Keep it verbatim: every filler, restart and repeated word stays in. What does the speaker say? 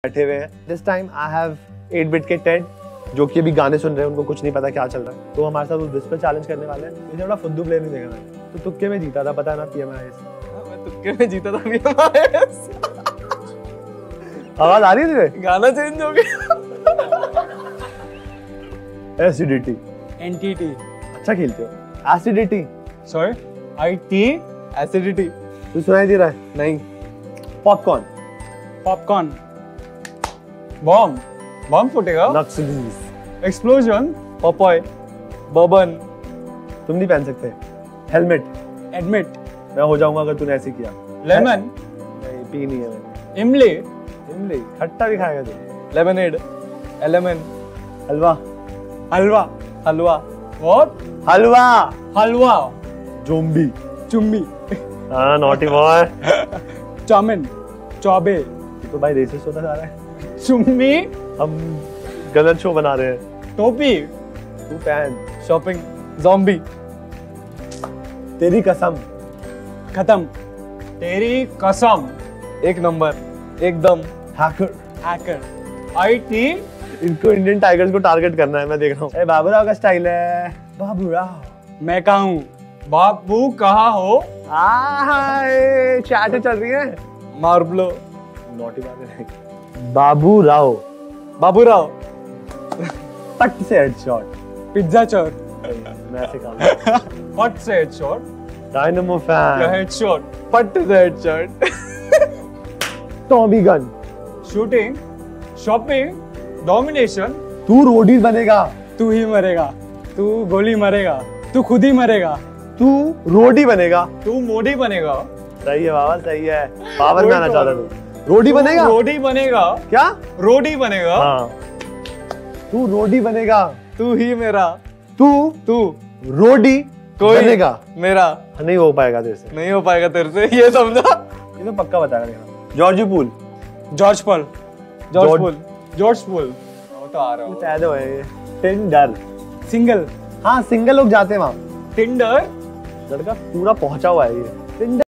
बैठे हुए हैं। This time I have eight bit के टेड जो कि अभी गाने सुन रहे हैं, उनको कुछ नहीं पता क्या चल रहा है, तो हमारे साथ वो विस्पर चैलेंज करने वाले हैं। इसे बड़ा फुद्दू प्ले नहीं देखा मैंने, तो तुक्के में जीता था, पता है ना, पीएमआईएस। मैं तुक्के में जीता था पीएमआईएस। आवाज आ रही है तुझे? गाना चेंज हो गया। Acidity, NTT. अच्छा खेलते हो। Acidity, sorry, IT, acidity. तू सुनाई दे रहा है? नहीं। Popcorn, popcorn. बॉम्ब, बॉम्ब फूटेगा। नक्सलीज, एक्सप्लोजन। Popeye, bourbon. तुम नहीं पहन सकते। Helmet, admit. मैं हो जाऊंगा अगर तूने ऐसे किया। लेमन, नहीं पी नहीं है मैंने। इमली, इमली, खट्टा भी खाएगा तू। लेमनेड, एलेमन। हलवा, हलवा, हलवा। व्हाट? हलवा, हलवा। जोम्बी, चुम्बी। हाँ नॉटी बॉय। चाउमिन, चौबे। तो भाई रेसिस्ट होता जा रहा है। चुम्बी। हम गलत शो बना रहे हैं। टोपी, तू पहन। Shopping, zombie. तेरी कसम, खत्म। तेरी कसम, एक नंबर, एकदम। Hacker, hacker. आईटी। इनको इंडियन टाइगर्स को टारगेट करना है, मैं देख रहा हूँ। ए बाबूराव का स्टाइल है। बाबूराव। मैं कहा हूँ, बापू कहा हो। हाय, चैट चल रही है। मार्बलो। नॉटी बात। बाबूराव, बाबूराव। पट से हेडशॉट। पिज्जा चोर। मैं ऐसे काम। पट से हेडशॉट। Dynamo fan. हेडशॉट। पट से headshot. Tommy gun. Shooting, shopping, domination. तू रोडीज बनेगा। तू ही मरेगा, तू गोली मरेगा, तू खुद ही मरेगा, तू रोडी बनेगा। तू मोदी बनेगा। सही है बाबा, सही है। पावर में आना चाहता तू। रोडी बनेगा। रोडी बनेगा। क्या? रोडी बनेगा। हाँ। तू रोडी बनेगा। तू ही मेरा। तू तू रोडी कोई बनेगा। मेरा नहीं हो पाएगा तेरे से। नहीं हो पाएगा तेरे से, ये समझा। ये तो पक्का बताएगा। George Pool. George Paul. George Pool. George Pool. वो तो आ रहा है। शायद है। टिंडर। सिंगल। हाँ सिंगल लोग जाते हैं वहाँ। टिंडर। लड़का पूरा पहुंचा हुआ है ये। टिंडर।